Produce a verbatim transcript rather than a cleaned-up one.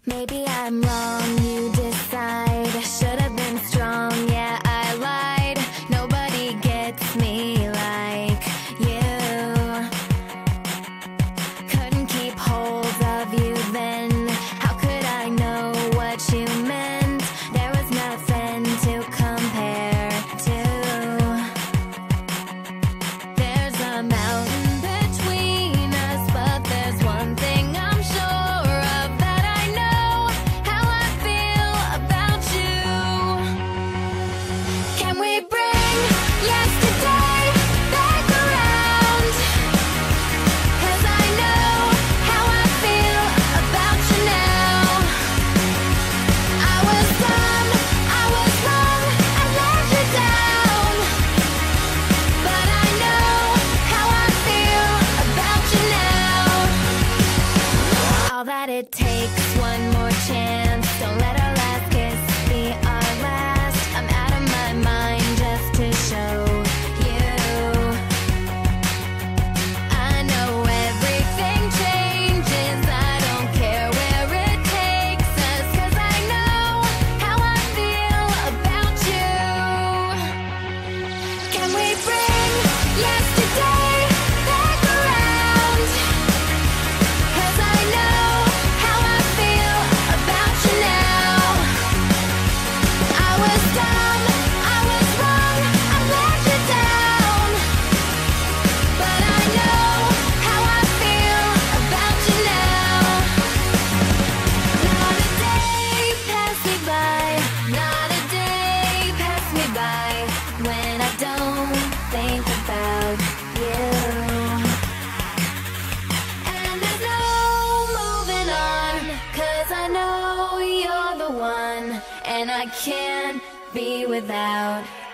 Maybe I'm wrong, you decide. Should have been strong, yeah, I lied. Nobody gets me like you. Couldn't keep hold of you then. How could I know what you meant? There was nothing to compare to. There's a mountain between us, but there's one thing I'm sure of, that I know how I feel about you. Can we bring yesterday back around? 'Cause I know how I feel about you now. I was dumb, I was wrong, I let you down, but I know how I feel about you now. All that it takes, one more chance. Don't let our last kiss be our last. I'm out of my mind just to show you. I know everything changes, I don't care where it takes us, 'cause I know how I feel about you. Can we bring yesterday back around? 'Cause I know how I feel about you now. I was dumb, I was wrong, I let you down, but I know how I feel about you now. Not a day pass me by, not a day pass me by, when I don't think about you. And there's no moving on, 'cause I know you're the one, and I can't be without